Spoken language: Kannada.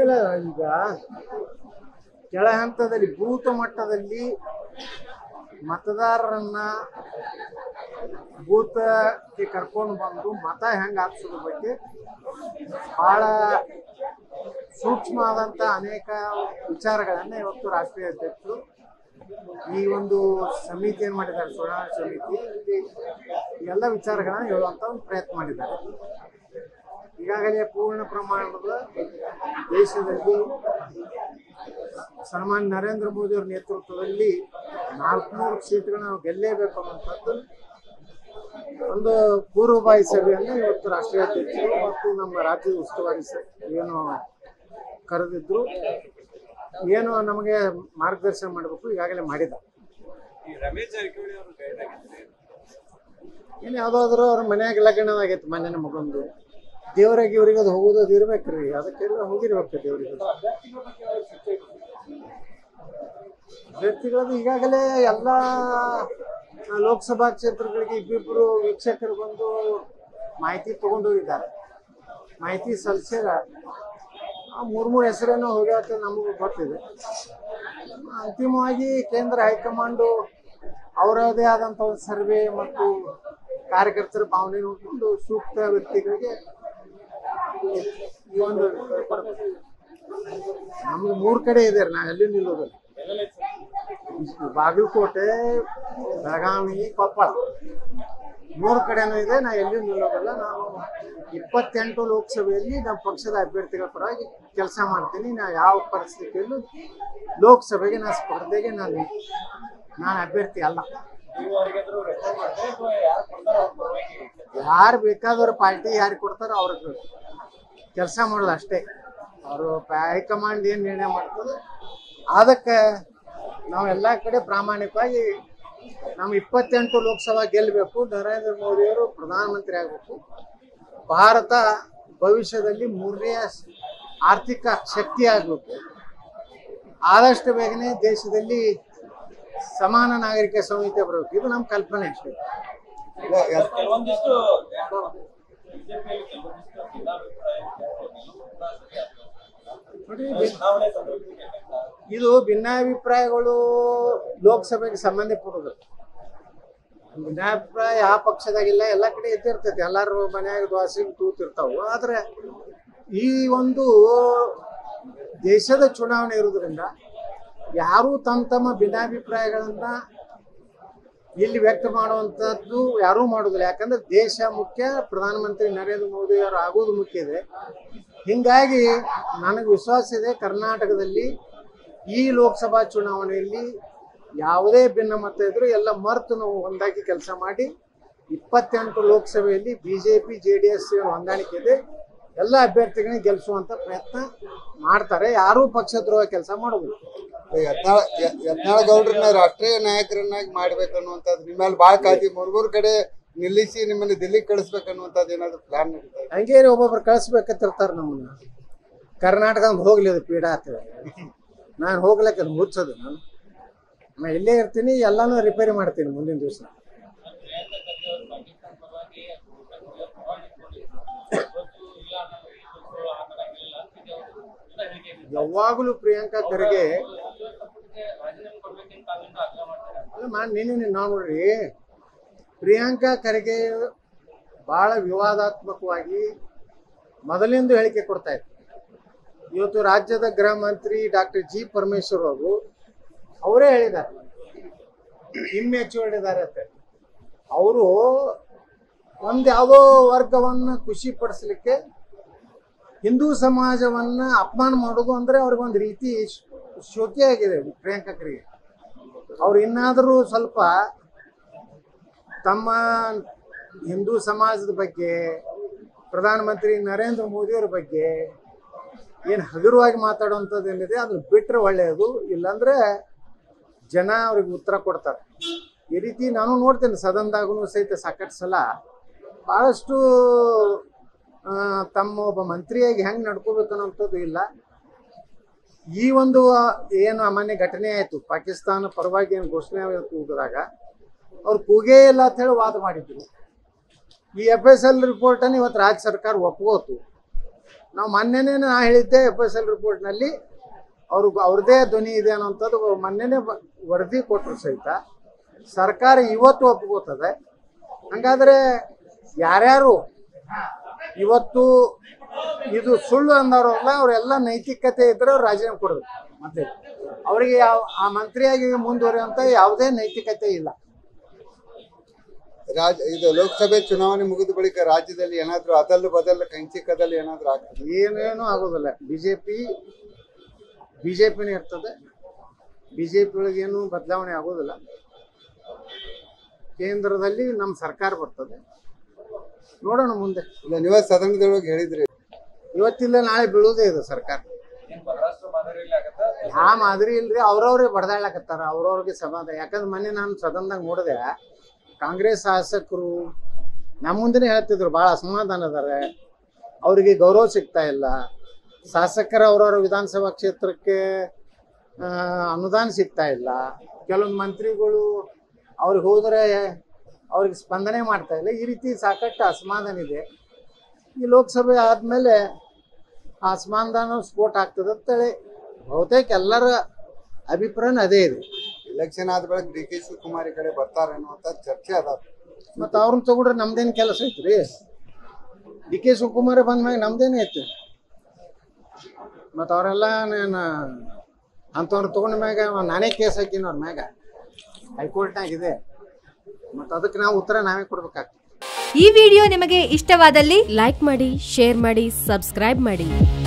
ಇಲ್ಲ ಈಗ ಕೆಳ ಹಂತದಲ್ಲಿ ಬೂತ್ ಮಟ್ಟದಲ್ಲಿ ಮತದಾರರನ್ನ ಬೂತ್ಗೆ ಕರ್ಕೊಂಡು ಬಂದು ಮತ ಹೆಂಗೆ ಹಾಕ್ಸೋದ್ರ ಬಗ್ಗೆ ಬಹಳ ಸೂಕ್ಷ್ಮವಾದಂಥ ಅನೇಕ ವಿಚಾರಗಳನ್ನ ಇವತ್ತು ರಾಷ್ಟ್ರೀಯ ಅಧ್ಯಕ್ಷರು ಈ ಒಂದು ಸಮಿತಿಯನ್ನು ಮಾಡಿದ್ದಾರೆ, ಚುನಾವಣಾ ಸಮಿತಿ. ಎಲ್ಲ ವಿಚಾರಗಳನ್ನ ಹೇಳುವಂತ ಒಂದು ಪ್ರಯತ್ನ ಮಾಡಿದ್ದಾರೆ. ಈಗಾಗಲೇ ಪೂರ್ಣ ಪ್ರಮಾಣದ ದೇಶದಲ್ಲಿ ಸನ್ಮಾನ್ಯ ನರೇಂದ್ರ ಮೋದಿ ಅವರ ನೇತೃತ್ವದಲ್ಲಿ 400 ಸೀಟ್ಗಳನ್ನ ನಾವು ಗೆಲ್ಲೇಬೇಕು ಅನ್ನುವಂಥದ್ದು ಒಂದು ಪೂರ್ವಭಾವಿ ಸಭೆಯನ್ನು ಇವತ್ತು ರಾಷ್ಟ್ರೀಯ ಅಧ್ಯಕ್ಷರು ಮತ್ತು ನಮ್ಮ ರಾಜ್ಯದ ಉಸ್ತುವಾರಿ ಏನು ಕರೆದಿದ್ರು, ಏನು ನಮಗೆ ಮಾರ್ಗದರ್ಶನ ಮಾಡಬೇಕು ಈಗಾಗಲೇ ಮಾಡಿದ್ದಾರೆ. ಏನು ಯಾವುದಾದ್ರೂ ಅವ್ರ ಮನ್ಯಾಗ ಲಗ್ನವಾಗೈತೆ ಮೊನ್ನೆ ಮಗೊಂದು ದೇವರಾಗಿ ಇವ್ರಿಗೆ ಅದು ಹೋಗೋದು ಅದು ಇರ್ಬೇಕ್ರಿ, ಅದಕ್ಕೆಲ್ಲ ಹೋಗಿರ್ಬೇಕು ದೇವರಿಗೆ. ಅಭ್ಯರ್ಥಿಗಳದ್ದು ಈಗಾಗಲೇ ಎಲ್ಲ ಲೋಕಸಭಾ ಕ್ಷೇತ್ರಗಳಿಗೆ ಇಬ್ಬಿಬ್ಬರು ವೀಕ್ಷಕರು ಬಂದು ಮಾಹಿತಿ ತಗೊಂಡು ಹೋಗಿದ್ದಾರೆ. ಮಾಹಿತಿ ಸಲ್ಲಿಸಿದ 3 ಹೆಸರೇನೋ ಹೋಗ್ಯಾತ ನಮಗೂ ಗೊತ್ತಿದೆ. ಅಂತಿಮವಾಗಿ ಕೇಂದ್ರ ಹೈಕಮಾಂಡು ಅವರದೇ ಆದಂಥ ಒಂದು ಸರ್ವೆ ಮತ್ತು ಕಾರ್ಯಕರ್ತರ ಭಾವನೆ ನೋಡಿಕೊಂಡು ಸೂಕ್ತ ವ್ಯಕ್ತಿಗಳಿಗೆ ಈ ಒಂದು ನಮ್ಗೆ 3 ಕಡೆ ಇದೆ, ನಾವು ಎಲ್ಲಿ ನಿಲ್ಲೋದಿಲ್ಲ. ಬಾಗಲಕೋಟೆ, ಬೆಳಗಾವಿ, ಕೊಪ್ಪಳ 3 ಕಡೆನೂ ಇದೆ. ನಾ ಎಲ್ಲಿಯೂ ನಿಲ್ಲೋದಿಲ್ಲ. ನಾನು 28 ಲೋಕಸಭೆಯಲ್ಲಿ ನಮ್ಮ ಪಕ್ಷದ ಅಭ್ಯರ್ಥಿಗಳ ಪರವಾಗಿ ಕೆಲಸ ಮಾಡ್ತೀನಿ. ನಾ ಯಾವ ಪರಿಸ್ಥಿತಿಯಲ್ಲೂ ಲೋಕಸಭೆಗೆ ನಾ ಸ್ಪರ್ಧೆಗೆ ನಾನು ಅಭ್ಯರ್ಥಿ ಅಲ್ಲ. ಯಾರು ಬೇಕಾದವ್ರ ಪಾರ್ಟಿ ಯಾರಿಗೆ ಕೊಡ್ತಾರೋ ಅವ್ರಿಗೆ ಕೆಲಸ ಮಾಡೋದು ಅಷ್ಟೇ. ಅವರು ಹೈಕಮಾಂಡ್ ಏನು ನಿರ್ಣಯ ಮಾಡ್ತದೆ ಅದಕ್ಕೆ ನಾವು ಎಲ್ಲ ಕಡೆ ಪ್ರಾಮಾಣಿಕವಾಗಿ ನಮ್ಮ 28 ಲೋಕಸಭಾ ಗೆಲ್ಲಬೇಕು. ನರೇಂದ್ರ ಮೋದಿಯವರು ಪ್ರಧಾನಮಂತ್ರಿ ಆಗಬೇಕು. ಭಾರತ ಭವಿಷ್ಯದಲ್ಲಿ 3ನೇ ಆರ್ಥಿಕ ಶಕ್ತಿ ಆಗಬೇಕು. ಆದಷ್ಟು ಬೇಗನೆ ದೇಶದಲ್ಲಿ ಸಮಾನ ನಾಗರಿಕ ಸಂಹಿತೆ ಬರಬೇಕು. ಇದು ನಮ್ಮ ಕಲ್ಪನೆ ಅಷ್ಟೇ. ಇದು ಭಿನ್ನಾಭಿಪ್ರಾಯಗಳು ಲೋಕಸಭೆಗೆ ಸಂಬಂಧಪಡುದು. ಭಿನ್ನಾಭಿಪ್ರಾಯ ಯಾವ ಪಕ್ಷದಾಗಿಲ್ಲ, ಎಲ್ಲ ಕಡೆ ಎದ್ದಿರ್ತೈತಿ. ಎಲ್ಲಾರು ಮನ್ಯಾಗ ದ್ವಾಸಿಗೆ ತೂತಿರ್ತಾವು. ಆದ್ರೆ ಈ ಒಂದು ದೇಶದ ಚುನಾವಣೆ ಇರೋದ್ರಿಂದ ಯಾರು ತಮ್ಮ ಭಿನ್ನಾಭಿಪ್ರಾಯಗಳನ್ನ ಇಲ್ಲಿ ವ್ಯಕ್ತ ಮಾಡುವಂಥದ್ದು ಯಾರೂ ಮಾಡೋದಿಲ್ಲ. ಯಾಕಂದ್ರೆ ದೇಶ ಮುಖ್ಯ, ಪ್ರಧಾನಮಂತ್ರಿ ನರೇಂದ್ರ ಮೋದಿ ಅವರು ಆಗೋದು ಮುಖ್ಯ ಇದೆ. ಹಿಂಗಾಗಿ ನನಗೆ ವಿಶ್ವಾಸ ಇದೆ, ಕರ್ನಾಟಕದಲ್ಲಿ ಈ ಲೋಕಸಭಾ ಚುನಾವಣೆಯಲ್ಲಿ ಯಾವುದೇ ಭಿನ್ನಮತ ಇದ್ರೂ ಎಲ್ಲ ಮರೆತು ನಾವು ಒಂದಾಗಿ ಕೆಲಸ ಮಾಡಿ 28 ಲೋಕಸಭೆಯಲ್ಲಿ ಬಿಜೆಪಿ JDS ಹೊಂದಾಣಿಕೆ ಇದೆ. ಎಲ್ಲ ಅಭ್ಯರ್ಥಿಗಳನ್ನ ಗೆಲ್ಲಿಸುವಂತ ಪ್ರಯತ್ನ ಮಾಡ್ತಾರೆ. ಯಾರೂ ಪಕ್ಷದ್ರೋಹ ಕೆಲಸ ಮಾಡೋದಿಲ್ಲ. ಯತ್ನಾಳ್ ಗೌಡ್ರನ್ನ ರಾಷ್ಟ್ರೀಯ ನಾಯಕರನ್ನಾಗಿ ಮಾಡ್ಬೇಕನ್ನುವಂಥದ್ದು ನಿಮ್ಮಲ್ಲಿ ಭಾಳ ಕಾಳಜಿ. 3 ಕಡೆ ನಿಲ್ಲಿಸಿ ನಿಮ್ಮಲ್ಲಿ ದಿಲ್ಲಿಗೆ ಕಳಿಸ್ಬೇಕನ್ನುವಂಥದ್ದು ಏನಾದ್ರು ಪ್ಲಾನ್ ನಡೀತಾ ಇದೆ? ಹಂಗೇರಿ ಒಬ್ಬೊಬ್ರು ಕಳಿಸ್ಬೇಕಂತಿರ್ತಾರೆ ನಮ್ಮನ್ನ. ಕರ್ನಾಟಕ ಹೋಗ್ಲಿ ಅದು ಪೀಡ ಆಗ್ತದೆ. ನಾನು ಹೋಗ್ಲಿಕ್ಕೆ ಮುಚ್ಚೋದು. ನಾನು ಇಲ್ಲೇ ಇರ್ತೀನಿ, ಎಲ್ಲಾನು ರಿಪೇರಿ ಮಾಡ್ತೀನಿ ಮುಂದಿನ ದಿವಸ. ಯಾವಾಗಲೂ ಪ್ರಿಯಾಂಕಾ ಖರ್ಗೆ ನಾವು ನೋಡ್ರಿ, ಪ್ರಿಯಾಂಕಾ ಖರ್ಗೆ ಬಹಳ ವಿವಾದಾತ್ಮಕವಾಗಿ ಮೊದಲಿಂದ ಹೇಳಿಕೆ ಕೊಡ್ತಾ ಇದ್ರು. ಇವತ್ತು ರಾಜ್ಯದ ಗೃಹ ಮಂತ್ರಿ ಡಾಕ್ಟರ್ G. ಪರಮೇಶ್ವರ್ ಅವರು ಅವರೇ ಹೇಳಿದ್ದಾರೆ, ಇಮ್ಮೆಚೂರ್ಡ್ ಇದ್ದಾರೆ ಅಂತ. ಅವರು ಯಾವುದೋ ವರ್ಗವನ್ನ ಖುಷಿ ಪಡಿಸ್ಲಿಕ್ಕೆ ಹಿಂದೂ ಸಮಾಜವನ್ನ ಅಪಮಾನ ಮಾಡೋದು ಅಂದ್ರೆ ಅವ್ರಿಗೊಂದು ರೀತಿ ಶೋಕಿಯಾಗಿದೆ ಪ್ರಿಯಾಂಕಾ ಖರ್ಗೆ. ಅವ್ರು ಇನ್ನಾದರೂ ಸ್ವಲ್ಪ ತಮ್ಮ ಹಿಂದೂ ಸಮಾಜದ ಬಗ್ಗೆ, ಪ್ರಧಾನಮಂತ್ರಿ ನರೇಂದ್ರ ಮೋದಿಯವ್ರ ಬಗ್ಗೆ ಏನು ಹಗುರವಾಗಿ ಮಾತಾಡುವಂಥದ್ದು ಏನಿದೆ ಅದನ್ನ ಬಿಟ್ಟರೆ ಒಳ್ಳೆಯದು. ಇಲ್ಲಾಂದ್ರೆ ಜನ ಅವ್ರಿಗೆ ಉತ್ತರ ಕೊಡ್ತಾರೆ. ಈ ರೀತಿ ನಾನು ನೋಡ್ತೇನೆ ಸದನದಾಗೂ ಸಹಿತ ಸಾಕಷ್ಟು ಸಲ ಭಾಳಷ್ಟು ತಮ್ಮ ಒಬ್ಬ ಮಂತ್ರಿಯಾಗಿ ಹೆಂಗೆ ನಡ್ಕೋಬೇಕು ಅನ್ನೋಂಥದ್ದು ಇಲ್ಲ. ಈ ಒಂದು ಏನು ಅಮಾನ್ಯ ಘಟನೆ ಆಯಿತು, ಪಾಕಿಸ್ತಾನ ಪರವಾಗಿ ಏನು ಘೋಷಣೆ ಕೂಗಿದಾಗ ಅವ್ರು ಕೂಗೇ ಇಲ್ಲ ಅಂತ ಹೇಳಿ ವಾದ ಮಾಡಿದ್ರು. ಈ FSL ರಿಪೋರ್ಟನ್ನು ಇವತ್ತು ರಾಜ್ಯ ಸರ್ಕಾರ ಒಪ್ಕೋತು. ನಾವು ಮೊನ್ನೆನೇ ನಾ ಹೇಳಿದ್ದೆ FSL ರಿಪೋರ್ಟ್ನಲ್ಲಿ ಅವ್ರದ್ದೇ ಧ್ವನಿ ಇದೆ ಅನ್ನೋಂಥದ್ದು ಮೊನ್ನೆನೇ ವರದಿ ಕೊಟ್ಟರು ಸಹಿತ ಸರ್ಕಾರ ಇವತ್ತು ಒಪ್ಕೋತದೆ. ಹಂಗಾದ್ರೆ ಯಾರ್ಯಾರು ಇವತ್ತು ಇದು ಸುಳ್ಳು ಅಂದವ್ರಲ್ಲ ಅವರೆಲ್ಲ ನೈತಿಕತೆ ಇದ್ರೆ ಅವ್ರು ರಾಜೀನಾಮೆ ಕೊಡಬೇಕು. ಮತ್ತೆ ಅವರಿಗೆ ಆ ಮಂತ್ರಿಯಾಗಿ ಮುಂದುವರಿಯುವಂತ ಯಾವುದೇ ನೈತಿಕತೆ ಇಲ್ಲ. ಇದು ಲೋಕಸಭೆ ಚುನಾವಣೆ ಮುಗಿದ ಬಳಿಕ ರಾಜ್ಯದಲ್ಲಿ ಏನಾದ್ರು ಅದಲು ಬದಲು ಕಂಚಿಕದಲ್ಲಿ ಏನಾದ್ರು ಆಗ್ತದೆ? ಏನೇನು ಆಗೋದಿಲ್ಲ. ಬಿಜೆಪಿನೇ ಇರ್ತದೆ. ಬಿಜೆಪಿ ಒಳಗೆ ಏನು ಬದಲಾವಣೆ ಆಗೋದಿಲ್ಲ. ಕೇಂದ್ರದಲ್ಲಿ ನಮ್ಮ ಸರ್ಕಾರ ಬರ್ತದೆ, ನೋಡೋಣ ಮುಂದೆ. ಇಲ್ಲ, ನೀವೇ ಸದನದೊಳಗೆ ಹೇಳಿದ್ರಿ ಇವತ್ತಿಲ್ಲ ನಾಳೆ ಬೀಳುವುದೇ ಇದೆ ಸರ್ಕಾರ. ಆ ಮಾದರಿ ಇಲ್ರಿ, ಅವ್ರವ್ರಿಗೆ ಬಡ್ದಾಡ್ಲಕತ್ತಾರ, ಅವ್ರವ್ರಿಗೆ ಸಮಾಧಾನ. ಯಾಕಂದ್ರೆ ಮೊನ್ನೆ ನಾನು ಸದನದಾಗ ನೋಡಿದೆ, ಕಾಂಗ್ರೆಸ್ ಶಾಸಕರು ನಮ್ಮ ಮುಂದೆ ಹೇಳ್ತಿದ್ರು ಭಾಳ ಅಸಮಾಧಾನ ಅದಾರೆ, ಅವರಿಗೆ ಗೌರವ ಸಿಗ್ತಾ ಇಲ್ಲ, ಶಾಸಕರ ಅವ್ರವ್ರ ವಿಧಾನಸಭಾ ಕ್ಷೇತ್ರಕ್ಕೆ ಅನುದಾನ ಸಿಗ್ತಾ ಇಲ್ಲ, ಕೆಲವೊಂದು ಮಂತ್ರಿಗಳು ಅವ್ರಿಗೆ ಹೋದರೆ ಅವ್ರಿಗೆ ಸ್ಪಂದನೆ ಮಾಡ್ತಾ ಇಲ್ಲ. ಈ ರೀತಿ ಸಾಕಷ್ಟು ಅಸಮಾಧಾನ ಇದೆ. ಈ ಲೋಕಸಭೆ ಆದಮೇಲೆ ಆ ಅಸಮಾಧಾನ ಸ್ಫೋಟ ಆಗ್ತದೆ ಅಂತೇಳಿ ಬಹುತೇಕ ಎಲ್ಲರ ಅಭಿಪ್ರಾಯನೂ ಅದೇ ಇದೆ. ಎಲೆಕ್ಷನ್ ಆದ ಬಳಿಕ DK ಶಿವಕುಮಾರ್ ಕಡೆ ಬರ್ತಾರೆ ಅನ್ನುವಂತ ಚರ್ಚೆ ಅದ. ಮತ್ತು ಅವ್ರನ್ನ ತಗೊಂಡ್ರೆ ನಮ್ದೇನು ಕೆಲಸ ಐತ್ರಿ? DK ಶಿವಕುಮಾರ್ ಬಂದ್ಮ್ಯಾಗ ನಮ್ದೇನೇ ಐತಿ. ಮತ್ತು ಅವರೆಲ್ಲ ನಾನು ಅಂಥವ್ರು ತೊಗೊಂಡ ಮ್ಯಾಗ ನಾನೇ ಕೇಸ್ ಹಾಕಿನ ಅವ್ರ ಮ್ಯಾಗ ಹೈಕೋರ್ಟ್ನಾಗ ಇದೆ. ಮತ್ತು ಅದಕ್ಕೆ ನಾವು ಉತ್ತರ ನಾವೇ ಕೊಡ್ಬೇಕಾಗ್ತದೆ. ಈ ವಿಡಿಯೋ ನಿಮಗೆ ಇಷ್ಟವಾದಲ್ಲಿ ಲೈಕ್ ಮಾಡಿ, ಶೇರ್ ಮಾಡಿ, ಸಬ್ಸ್ಕ್ರೈಬ್ ಮಾಡಿ.